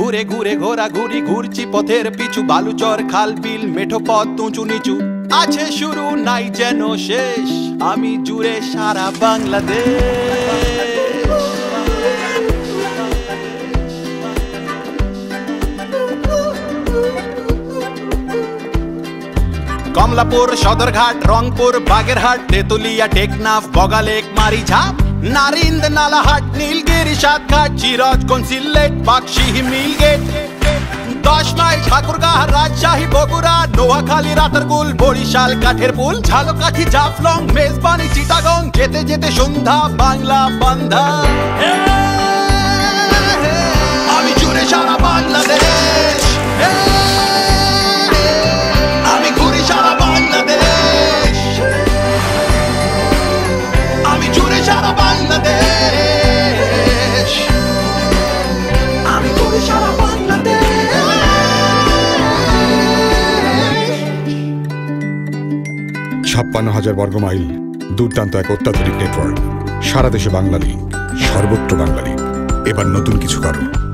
ঘুরে ঘুরে ঘোরাঘুরি ঘুরছি পথের পিছু, বালুচর খাল বিল মেঠো পথ উঁচু নিচু, আছে শুরু নাই যেন শেষ, আমি জুড়ে সারা বাংলাদেশ। কমলাপুর, সদরঘাট, রংপুর, বাগেরহাট, তেতুলিয়া, টেকনাফ, বগালেক, মারিঝাপ, নারিন্দ, নালাহাট, নীলগিরি, সাতঘাট, চিরাজগঞ্জ, সিলেট, বাক্সিহি, মিলগেট, 10 মাইল, ঠাকুরগাঁ, রাজশাহী, বগুড়া, নোয়াখালী, রাতারগুল, বরিশাল, কাঠেরপুল, ঝালকাঠি, জাফলং, মেজবানি, চিটাগং, যেতে যেতে সন্ধ্যা, বাংলা বান্ধা, আমি জুড়ে সারা বাংলাদেশ, আমি ঘুরি সারা বাংলাদেশ, আমি জুড়ে সারা বাংলাদেশ, আমি ঘুরি সারা বাংলাদেশ। 56,000 বর্গমাইল দুর্দান্ত এক অত্যাধুনিক নেটওয়ার্ক, সারা দেশে বাংলা লিংক, সর্বত্র বাংলা লিংক। এবার নতুন কিছু করো।